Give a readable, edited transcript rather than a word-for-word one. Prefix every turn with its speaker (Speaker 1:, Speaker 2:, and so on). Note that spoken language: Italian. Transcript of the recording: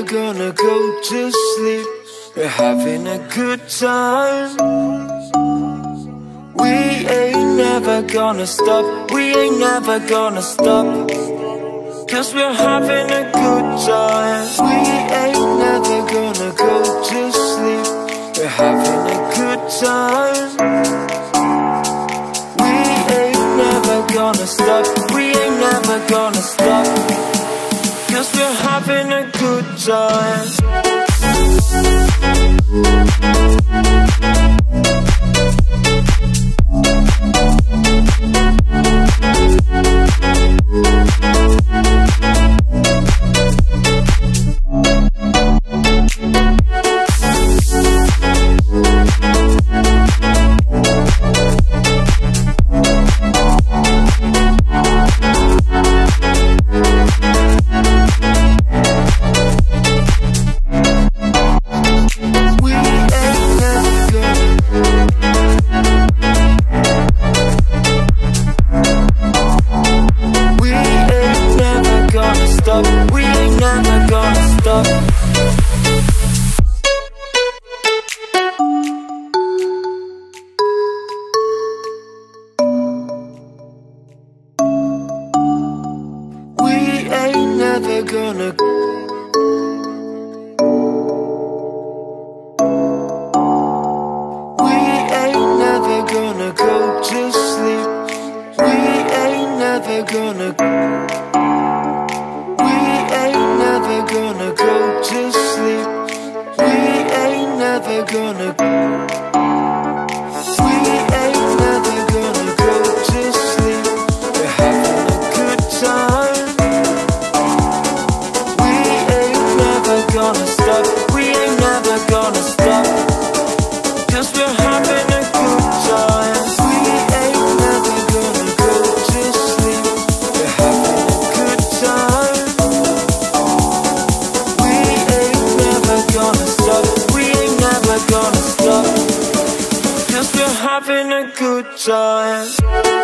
Speaker 1: gonna go to sleep. We're having a good time. We ain't never gonna stop. We ain't never gonna stop. 'Cause we're having a good time. We ain't never gonna go to sleep. We're having a good time. We ain't never gonna stop. We ain't never gonna stop. 'Cause we're having a good time. We ain't never gonna stop. We ain't never gonna. We ain't never gonna go to sleep. We ain't never gonna. Gonna go to sleep. We ain't never gonna. We ain't never gonna go to sleep. We're having a good time. We ain't never gonna stop. We ain't never gonna stop. 'Cause we're having a good time. We ain't never gonna go to sleep. We're having a good time. Gonna stop. We ain't never gonna stop. 'Cause we're having a good time.